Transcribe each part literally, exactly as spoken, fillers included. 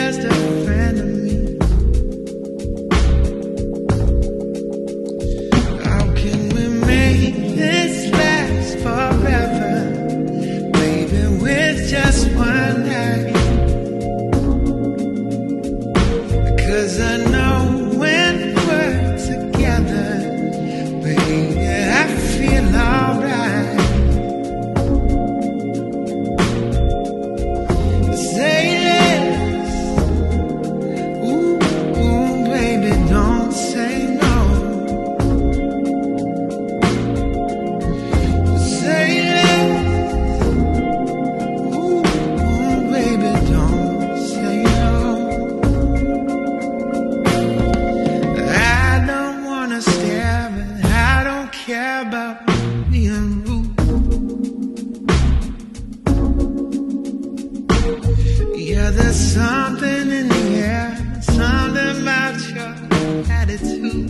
just a friend of me. How can we make this last forever, baby, with just one night? Because I know when we're together, baby, I feel alright. Say less, ooh, ooh, baby, don't say no. Say less, ooh, ooh, baby, don't say no. I don't wanna stare, but I don't care about being rude. Yeah, there's something in the air, something about your attitude.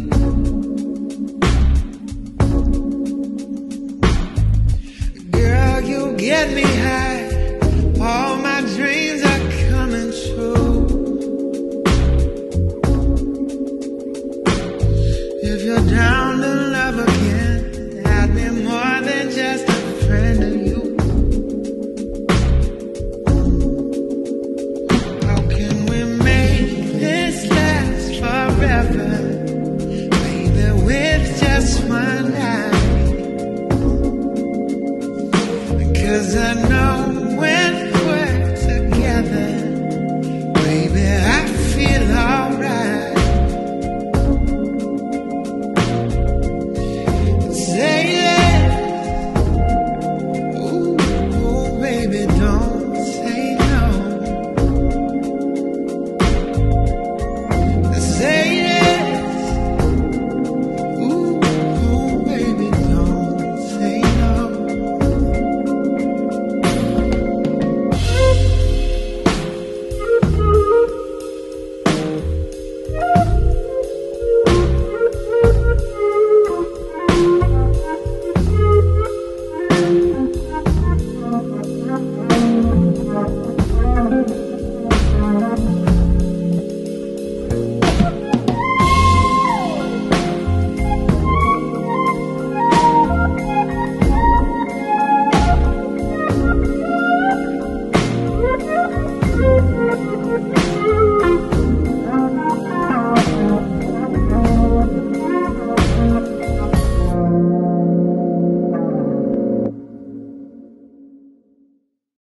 Girl, you get me high all